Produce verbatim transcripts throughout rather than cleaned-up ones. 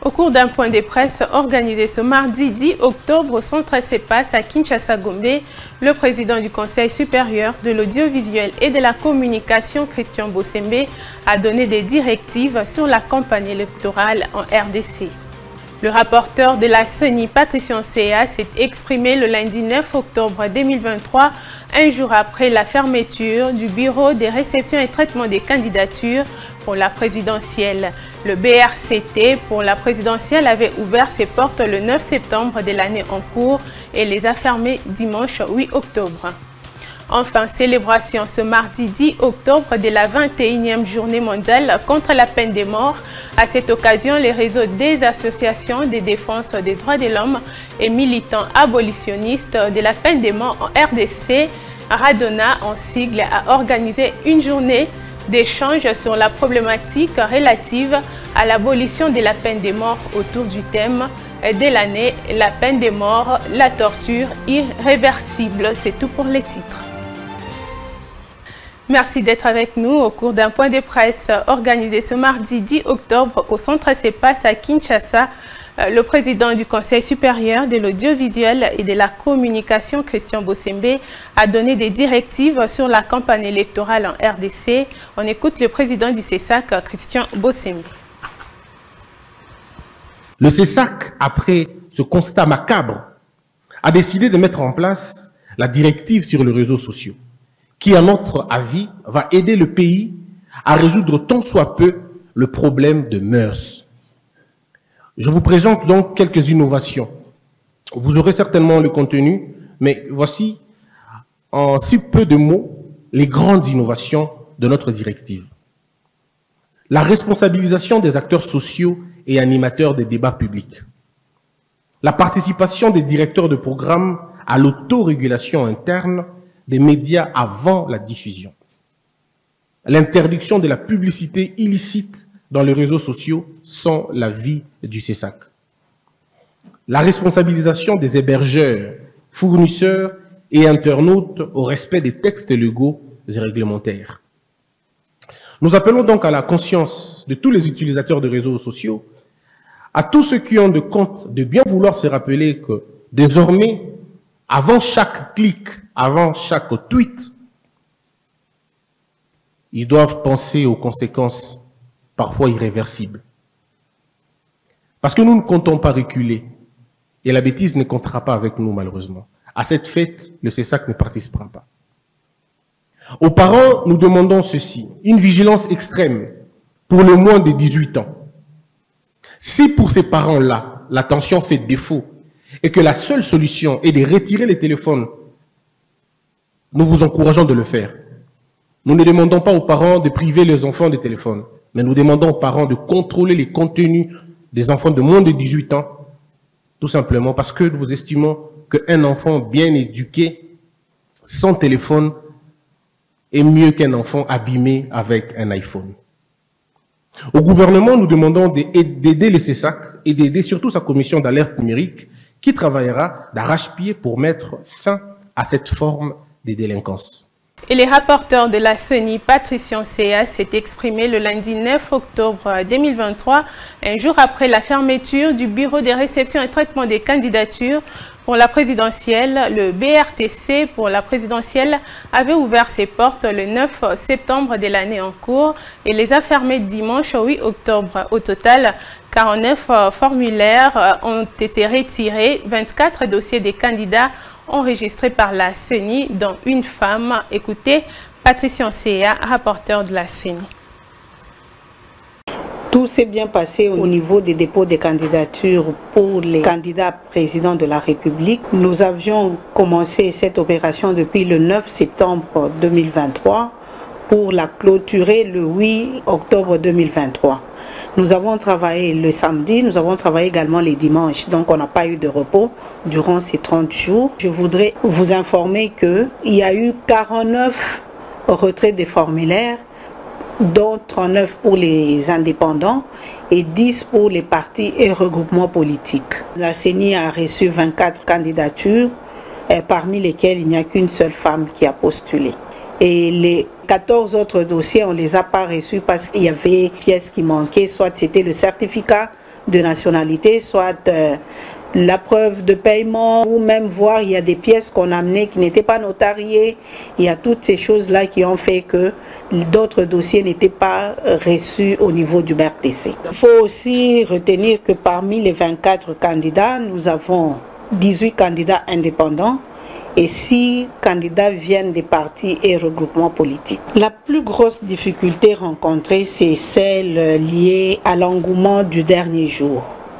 Au cours d'un point de presse organisé ce mardi dix octobre au centre CEPAS à Kinshasa-Gombe, le président du Conseil supérieur de l'audiovisuel et de la communication, Christian Bossembe, a donné des directives sur la campagne électorale en R D C. Le rapporteur de la C E N I, Patricia Nsea, s'est exprimé le lundi neuf octobre deux mille vingt-trois, un jour après la fermeture du bureau des réceptions et traitement des candidatures pour la présidentielle. Le B R C T pour la présidentielle avait ouvert ses portes le neuf septembre de l'année en cours et les a fermées dimanche huit octobre. Enfin, célébration ce mardi dix octobre de la vingt et unième journée mondiale contre la peine de mort. À cette occasion, les réseaux des associations de défense des droits de l'homme et militants abolitionnistes de la peine de mort en R D C, Radona en sigle, a organisé une journée d'échange sur la problématique relative à l'abolition de la peine de mort autour du thème de l'année, la peine de mort, la torture irréversible. C'est tout pour les titres. Merci d'être avec nous au cours d'un point de presse organisé ce mardi dix octobre au centre CEPAS à Kinshasa. Le président du Conseil supérieur de l'audiovisuel et de la communication, Christian Bossembe, a donné des directives sur la campagne électorale en R D C. On écoute le président du C E S A C, Christian Bossembe. Le C E S A C, après ce constat macabre, a décidé de mettre en place la directive sur les réseaux sociaux, qui, à notre avis, va aider le pays à résoudre tant soit peu le problème de mœurs. Je vous présente donc quelques innovations. Vous aurez certainement le contenu, mais voici en si peu de mots les grandes innovations de notre directive. La responsabilisation des acteurs sociaux et animateurs des débats publics. La participation des directeurs de programmes à l'autorégulation interne des médias avant la diffusion. L'interdiction de la publicité illicite dans les réseaux sociaux sans l'avis du C E S A C. La responsabilisation des hébergeurs, fournisseurs et internautes au respect des textes légaux et réglementaires. Nous appelons donc à la conscience de tous les utilisateurs de réseaux sociaux, à tous ceux qui ont de compte, de bien vouloir se rappeler que désormais, avant chaque clic, avant chaque tweet, ils doivent penser aux conséquences parfois irréversibles. Parce que nous ne comptons pas reculer et la bêtise ne comptera pas avec nous malheureusement. À cette fête, le C E S A C ne participera pas. Aux parents, nous demandons ceci, une vigilance extrême pour le moins de dix-huit ans. Si pour ces parents-là, l'attention fait défaut et que la seule solution est de retirer les téléphones, nous vous encourageons de le faire. Nous ne demandons pas aux parents de priver les enfants des téléphones, mais nous demandons aux parents de contrôler les contenus des enfants de moins de dix-huit ans, tout simplement parce que nous estimons qu'un enfant bien éduqué, sans téléphone, est mieux qu'un enfant abîmé avec un iPhone. Au gouvernement, nous demandons d'aider le C E S A C et d'aider surtout sa commission d'alerte numérique qui travaillera d'arrache-pied pour mettre fin à cette forme de délinquance. Et les rapporteurs de la C E N I, Patricia Nsea, s'est exprimé le lundi neuf octobre deux mille vingt-trois, un jour après la fermeture du bureau des réceptions et traitement des candidatures pour la présidentielle. Le B R T C pour la présidentielle avait ouvert ses portes le neuf septembre de l'année en cours et les a fermées dimanche huit octobre. Au total, quarante-neuf formulaires ont été retirés, vingt-quatre dossiers des candidats enregistrés par la C E N I, dont une femme. Écoutez, Patricia Nsea, rapporteur de la C E N I. Tout s'est bien passé au niveau des dépôts de candidatures pour les candidats présidents de la République. Nous avions commencé cette opération depuis le neuf septembre deux mille vingt-trois pour la clôturer le huit octobre deux mille vingt-trois. Nous avons travaillé le samedi, nous avons travaillé également les dimanches, donc on n'a pas eu de repos durant ces trente jours. Je voudrais vous informer qu'il y a eu quarante-neuf retraits des formulaires, dont trente-neuf pour les indépendants et dix pour les partis et regroupements politiques. La C E N I a reçu vingt-quatre candidatures, parmi lesquelles il n'y a qu'une seule femme qui a postulé. Et les quatorze autres dossiers, on ne les a pas reçus parce qu'il y avait des pièces qui manquaient, soit c'était le certificat de nationalité, soit euh, la preuve de paiement, ou même voir il y a des pièces qu'on a amenées qui n'étaient pas notariées. Il y a toutes ces choses-là qui ont fait que d'autres dossiers n'étaient pas reçus au niveau du B R T C. Il faut aussi retenir que parmi les vingt-quatre candidats, nous avons dix-huit candidats indépendants et six candidats viennent des partis et regroupements politiques. La plus grosse difficulté rencontrée, c'est celle liée à l'engouement du dernier jour.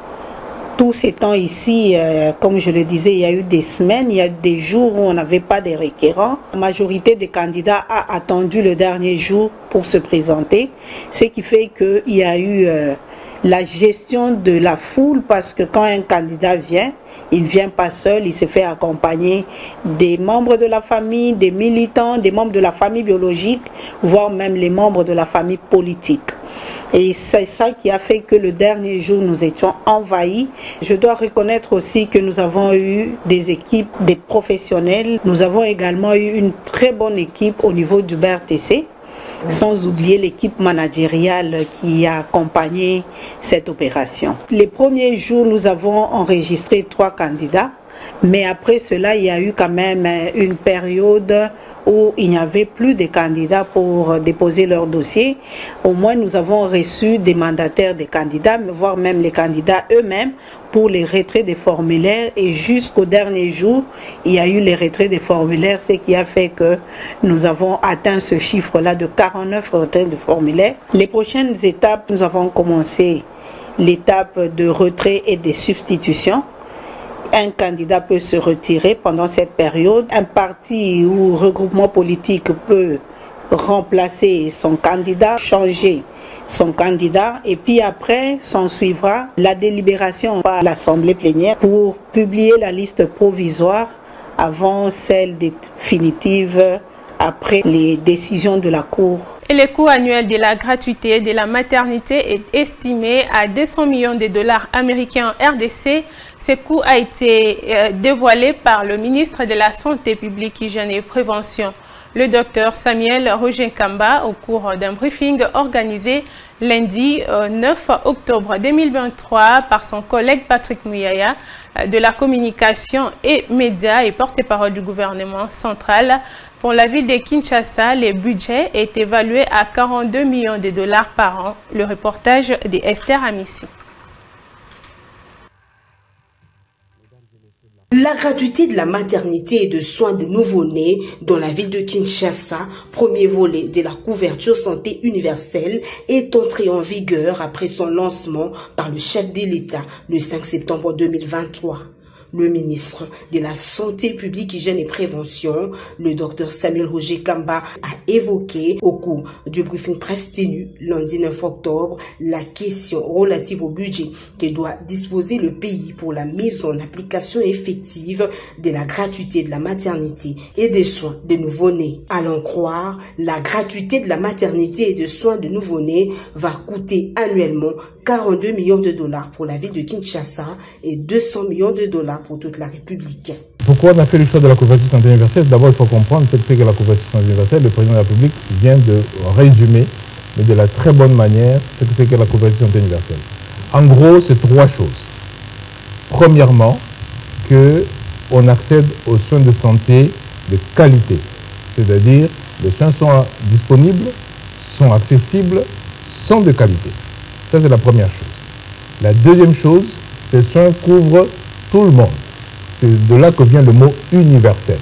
Tous ces temps ici, euh, comme je le disais, il y a eu des semaines, il y a eu des jours où on n'avait pas de requérants. La majorité des candidats a attendu le dernier jour pour se présenter, ce qui fait qu'il y a eu euh, la gestion de la foule, parce que quand un candidat vient, il ne vient pas seul, il se fait accompagner des membres de la famille, des militants, des membres de la famille biologique, voire même les membres de la famille politique. Et c'est ça qui a fait que le dernier jour, nous étions envahis. Je dois reconnaître aussi que nous avons eu des équipes, des professionnels. Nous avons également eu une très bonne équipe au niveau du B R T C, sans oublier l'équipe managériale qui a accompagné cette opération. Les premiers jours, nous avons enregistré trois candidats, mais après cela, il y a eu quand même une période où il n'y avait plus de candidats pour déposer leur dossier. Au moins, nous avons reçu des mandataires des candidats, voire même les candidats eux-mêmes, pour les retraits des formulaires. Et jusqu'au dernier jour, il y a eu les retraits des formulaires, ce qui a fait que nous avons atteint ce chiffre-là de quarante-neuf retraits de formulaires. Les prochaines étapes, nous avons commencé l'étape de retrait et de substitution. Un candidat peut se retirer pendant cette période. Un parti ou regroupement politique peut remplacer son candidat, changer son candidat, et puis après s'en suivra la délibération par l'Assemblée plénière pour publier la liste provisoire avant celle définitive après les décisions de la Cour. Et le coût annuel de la gratuité de la maternité est estimé à deux cents millions de dollars américains en R D C. Ce coût a été euh, dévoilé par le ministre de la Santé publique, Hygiène et Prévention, le docteur Samuel Roger-Kamba, au cours d'un briefing organisé lundi euh, neuf octobre deux mille vingt-trois par son collègue Patrick Mouyaya euh, de la communication et médias et porte-parole du gouvernement central. Pour la ville de Kinshasa, le budget est évalué à quarante-deux millions de dollars par an. Le reportage de Esther Amissi. La gratuité de la maternité et de soins de nouveau-nés dans la ville de Kinshasa, premier volet de la couverture santé universelle, est entré en vigueur après son lancement par le chef de l'État le cinq septembre deux mille vingt-trois. Le ministre de la Santé publique, Hygiène et Prévention, le docteur Samuel Roger-Kamba, a évoqué au cours du briefing presse tenu lundi neuf octobre la question relative au budget que doit disposer le pays pour la mise en application effective de la gratuité de la maternité et des soins de nouveau-nés. À l'en croire, la gratuité de la maternité et de soins de nouveau-nés va coûter annuellement quarante-deux millions de dollars pour la ville de Kinshasa et deux cents millions de dollars pour toute la République. Pourquoi on a fait le choix de la couverture santé universelle? D'abord, il faut comprendre ce que c'est que la couverture santé universelle. Le président de la République vient de résumer, mais de la très bonne manière, ce que c'est que la couverture santé universelle. En gros, c'est trois choses. Premièrement, qu'on accède aux soins de santé de qualité. C'est-à-dire, les soins sont disponibles, sont accessibles, sont de qualité. Ça, c'est la première chose. La deuxième chose, ces soins couvrent tout le monde. C'est de là que vient le mot universel.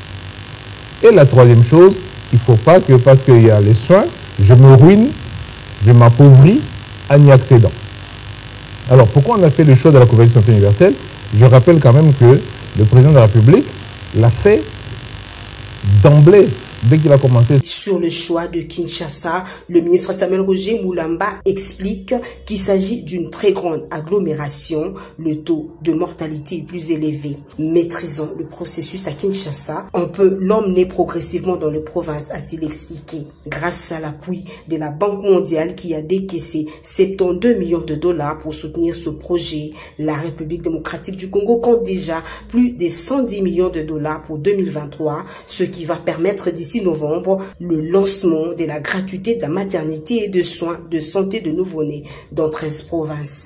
Et la troisième chose, il ne faut pas que parce qu'il y a les soins, je me ruine, je m'appauvris en y accédant. Alors, pourquoi on a fait le choix de la couverture santé universelle? Je rappelle quand même que le président de la République l'a fait d'emblée, dès qu'il a commencé. Sur le choix de Kinshasa, le ministre Samuel Roger Moulamba explique qu'il s'agit d'une très grande agglomération. Le taux de mortalité est plus élevé. Maîtrisant le processus à Kinshasa, on peut l'emmener progressivement dans les provinces, a-t-il expliqué. Grâce à l'appui de la Banque mondiale qui a décaissé soixante-douze millions de dollars pour soutenir ce projet, la République démocratique du Congo compte déjà plus de cent dix millions de dollars pour deux mille vingt-trois, ce qui va permettre d'ici novembre le lancement de la gratuité de la maternité et de soins de santé de nouveau-nés dans treize provinces.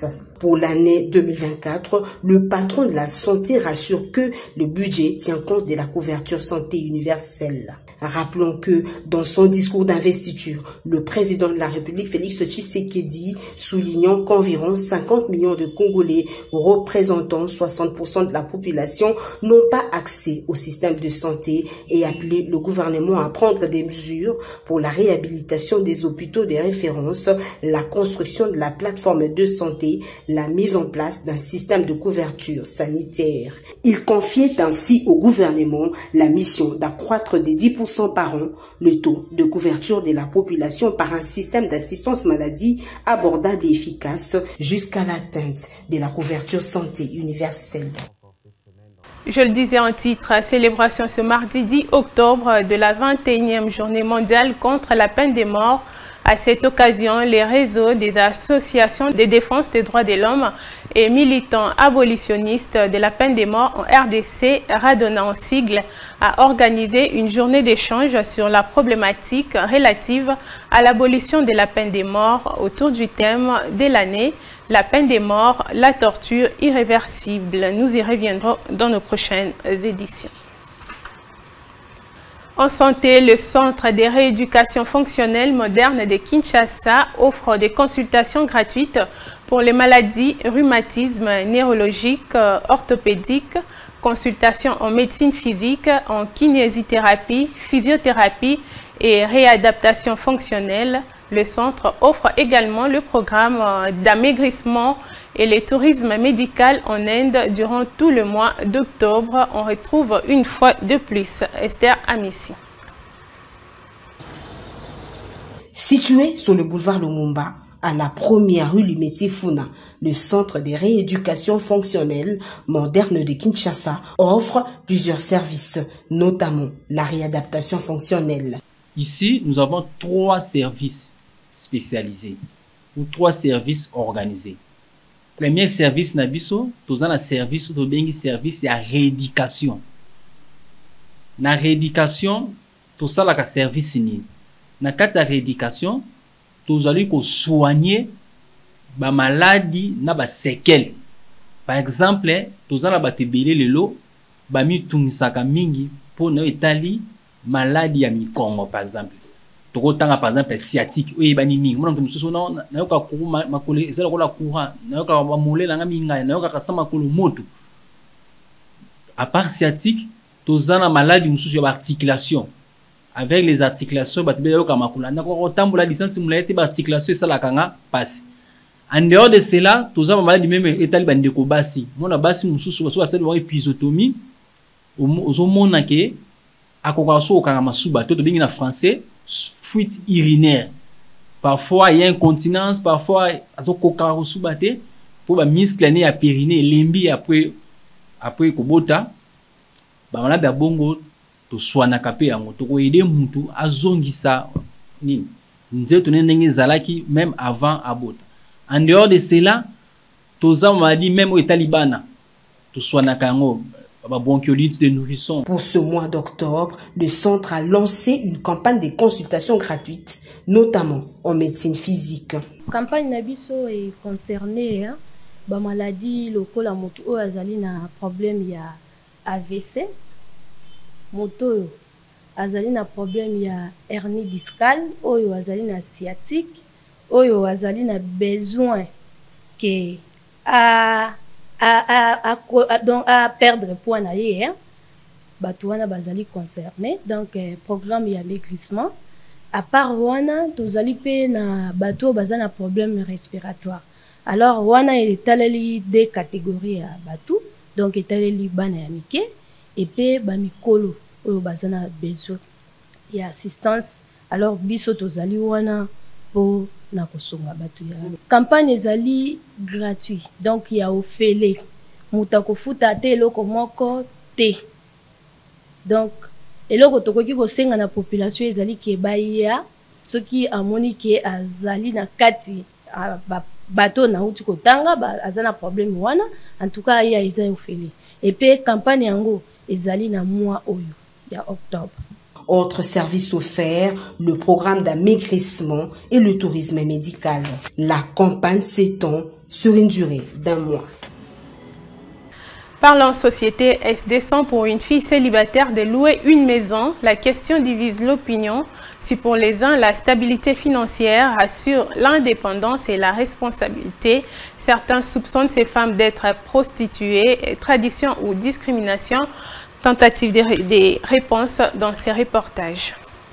Pour l'année deux mille vingt-quatre, le patron de la santé rassure que le budget tient compte de la couverture santé universelle. Rappelons que dans son discours d'investiture, le président de la République, Félix Tshisekedi, soulignant qu'environ cinquante millions de Congolais représentant soixante pour cent de la population n'ont pas accès au système de santé et appelé le gouvernement à prendre des mesures pour la réhabilitation des hôpitaux de référence, la construction de la plateforme de santé, la mise en place d'un système de couverture sanitaire. Il confiait ainsi au gouvernement la mission d'accroître de dix pour cent par an le taux de couverture de la population par un système d'assistance maladie abordable et efficace jusqu'à l'atteinte de la couverture santé universelle. Je le disais en titre, célébration ce mardi dix octobre de la vingt et unième journée mondiale contre la peine de mort. À cette occasion, les réseaux des associations de défense des droits de l'homme et militants abolitionnistes de la peine de mort en R D C, Radona en sigle, a organisé une journée d'échange sur la problématique relative à l'abolition de la peine de mort autour du thème de l'année, la peine de mort, la torture irréversible. Nous y reviendrons dans nos prochaines éditions. En santé, le Centre de rééducation fonctionnelle moderne de Kinshasa offre des consultations gratuites pour les maladies, rhumatisme, neurologiques, orthopédiques, consultations en médecine physique, en kinésithérapie, physiothérapie et réadaptation fonctionnelle. Le centre offre également le programme d'amaigrissement et le tourisme médical en Inde durant tout le mois d'octobre. On retrouve une fois de plus Esther Amissi. Situé sur le boulevard Lumumba, à la première rue Limeti Funa, le centre de rééducation fonctionnelle moderne de Kinshasa offre plusieurs services, notamment la réadaptation fonctionnelle. Ici, nous avons trois services spécialisés ou trois services organisés. Premier service nabiso, tous un service de bengi service ya rééducation. Na rééducation, tout ça la service ni. Na kati ya rééducation, tous allons ko soigner ba maladie na ba séquelles. Par exemple, tous allons ba tebele lelo ba mi tungisaka mingi pour na etali maladie ya mikongo par exemple. Tokotanga par exemple sciatique oye bani mingi mona mtuso na na yoka ku makolo ezala kola courant na yoka ba mole na minga na yoka kasa makolo moto. À part sciatique, tozana maladie mususu ya articulation. Avec les articulations batebe yoka makolo na ko tambola distance mulaete ba articulation esala kanga passe. En dehors de cela, tozana maladie même etali bandeko basi. Mona basi mususu baso basali wa épisotomie ozomona ke akoka so kanga masuba to bingi na français fuite urinaire. Parfois il y a incontinence, parfois atokoka osubate pour ba muscle né ya périnée lembi après après kobota ba malade ya bongo to swana kapé yango to ko aider mutu azongisa nini nzeto ndenge zalaki même avant abota. En dehors de cela, toza maladi même au talibana to swana kango bronchiolite de nourrisson. Pour ce mois d'octobre, le centre a lancé une campagne de consultation gratuite, notamment en médecine physique. La campagne Nabiso est concernée hein, ba maladie lokola moto o azali na problème ya A V C, moto azali na problème ya hernie discale, oyo azali na sciatique, oyo azali na besoin que a À, à, à, donc, à perdre poids na ye, hein? Bato wana bazali concerné, donc eh, programme ya maigrissement. À part wana, tozali pe na bato baza na problème respiratoire. Alors wana etaleli deux catégories ya bato, donc etaleli bana ya mike et pe ba mikolo oyo baza na besoin ya assistance. Alors biso tozali wana po na kosonga batu ya campagne ezali gratuit, donc ya ofele muta kofuta te eloko moko te, donc eloko tokoki kosenga na population ezali ke baya soki amoni ke azali na kati bato na uti kotanga azana problème wana en tout cas ya eza ofele et puis campagne yango ezali na mois oyo ya octobre. Autre service offert, le programme d'amaigrissement et le tourisme médical. La campagne s'étend sur une durée d'un mois. Parlant société, est-ce décent pour une fille célibataire de louer une maison? La question divise l'opinion. Si pour les uns, la stabilité financière assure l'indépendance et la responsabilité, certains soupçonnent ces femmes d'être prostituées, tradition ou discrimination. Tentative des réponses dans ces reportages.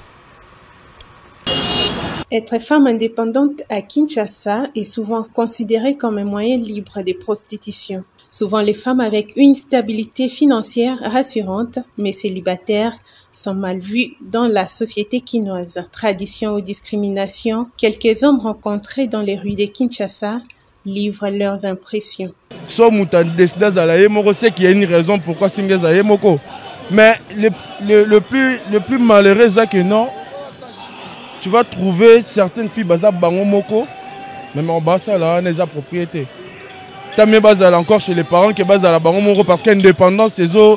Être femme indépendante à Kinshasa est souvent considéré comme un moyen libre de prostitution. Souvent, les femmes avec une stabilité financière rassurante, mais célibataires, sont mal vues dans la société kinoise. Tradition ou discrimination, quelques hommes rencontrés dans les rues de Kinshasa livrent leurs impressions. So mutan décide d'aller moko, c'est qu'il y a une raison pourquoi Singa Zaye Moko. Mais le, le, le, plus, le plus malheureux, c'est que non, tu vas trouver certaines filles baza bango moko, mais en bas ça là, on est à propriété. T'as mieux basé encore chez les parents qui basent à la bango moko parce qu'indépendance, ils ont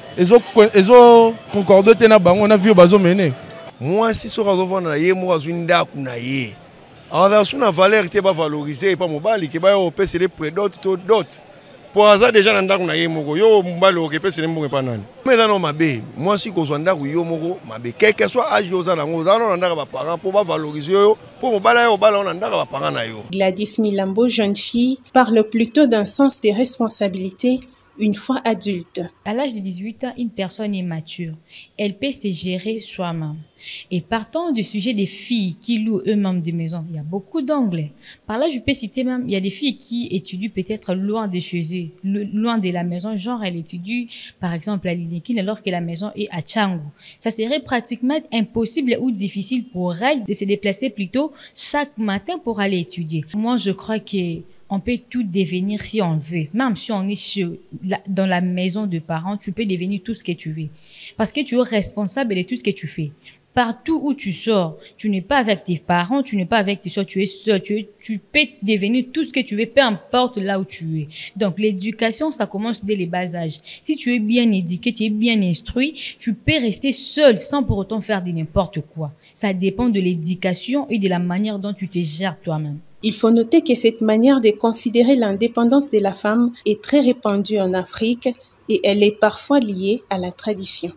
ils ont concordé tena bango, on a vu bazo mener. Moi si sur avant na yé moi zunda kuna yé. Alors sur la valeur qui est pas valorisée pas mobile qui va au P C D près d'autres d'autres. Pour ça déjà nanda kuna yé moko yo mobile au P C D moko pas nani. Mais dans ma bé, moi si ko zonda ku yo moko ma bé quel que soit âge yo za nango za nanda ba parents pour pas valoriser yo pour mobile yo bala nanda ba parents na yo. Gladys Milambo, jeune fille, parle plutôt d'un sens des responsabilités une fois adulte. À l'âge de dix-huit ans, une personne est mature. Elle peut se gérer soi-même. Et partant du sujet des filles qui louent eux-mêmes des maisons, il y a beaucoup d'angles. Par là, je peux citer même, il y a des filles qui étudient peut-être loin de chez eux, loin de la maison. Genre, elle étudie, par exemple, à Lilikine, alors que la maison est à Tchangou. Ça serait pratiquement impossible ou difficile pour elle de se déplacer plutôt chaque matin pour aller étudier. Moi, je crois que on peut tout devenir si on veut. Même si on est sur la, dans la maison de parents, tu peux devenir tout ce que tu veux. Parce que tu es responsable de tout ce que tu fais. Partout où tu sors, tu n'es pas avec tes parents, tu n'es pas avec tes soeurs, tu es seul, tu, es, tu peux devenir tout ce que tu veux, peu importe là où tu es. Donc l'éducation, ça commence dès les bas âges. Si tu es bien éduqué, tu es bien instruit, tu peux rester seul sans pour autant faire de n'importe quoi. Ça dépend de l'éducation et de la manière dont tu te gères toi-même. Il faut noter que cette manière de considérer l'indépendance de la femme est très répandue en Afrique et elle est parfois liée à la tradition.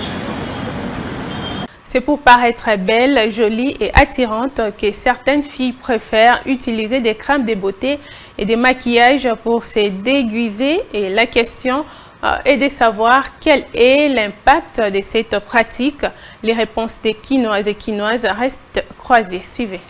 C'est pour paraître belle, jolie et attirante que certaines filles préfèrent utiliser des crèmes de beauté et des maquillages pour se déguiser. Et la question est de savoir quel est l'impact de cette pratique. Les réponses des Kinoises et Kinoises restent croisées. Suivez.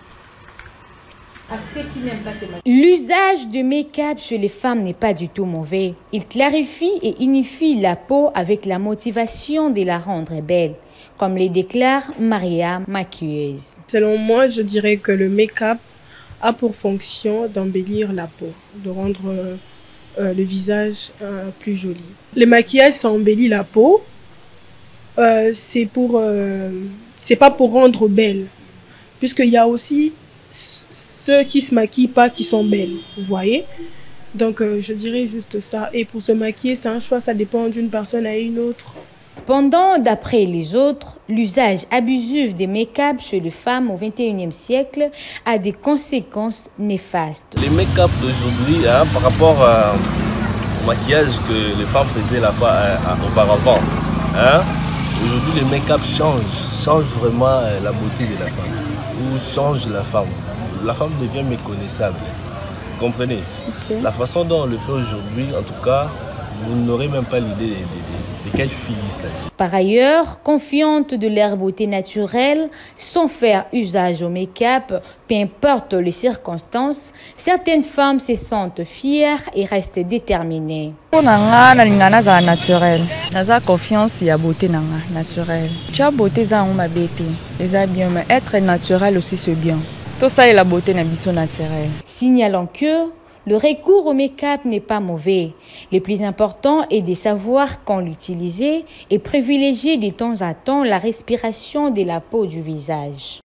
L'usage de make-up chez les femmes n'est pas du tout mauvais. Il clarifie et unifie la peau avec la motivation de la rendre belle, comme le déclare Maria, maquilleuse. Selon moi, je dirais que le make-up a pour fonction d'embellir la peau, de rendre euh, euh, le visage euh, plus joli. Le maquillage, ça embellit la peau. Euh, c'est pour, euh, c'est pas pour rendre belle, puisqu'il y a aussi ceux qui se maquillent pas qui sont belles, vous voyez. Donc euh, je dirais juste ça. Et pour se maquiller, c'est un choix, ça dépend d'une personne à une autre. Cependant, d'après les autres, l'usage abusif des make-up chez les femmes au vingt et unième siècle a des conséquences néfastes. Les make-up d'aujourd'hui, hein, par rapport euh, au maquillage que les femmes faisaient la fois, euh, auparavant, hein, aujourd'hui les make-up changent, changent vraiment euh, la beauté de la femme. Ou change la femme. La femme devient méconnaissable. Vous comprenez? Okay. La façon dont on le fait aujourd'hui, en tout cas, vous n'aurez même pas l'idée de, de, de, de quelle fille il s'agit. Par ailleurs, confiante de leur beauté naturelle, sans faire usage au make-up, peu importe les circonstances, certaines femmes se sentent fières et restent déterminées. Pour moi, je naturel. J'ai confiance en la beauté naturelle. Tu as beauté, ça on m'a bêté. C'est bien, mais être naturel aussi c'est bien. Tout ça est la beauté naturelle. Signalant que le recours au make-up n'est pas mauvais. Le plus important est de savoir quand l'utiliser et privilégier de temps à temps la respiration de la peau du visage.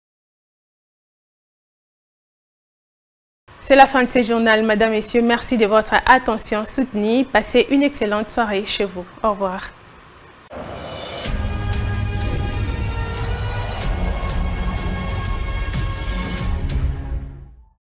C'est la fin de ce journal, Madame, Messieurs. Merci de votre attention soutenue. Passez une excellente soirée chez vous. Au revoir.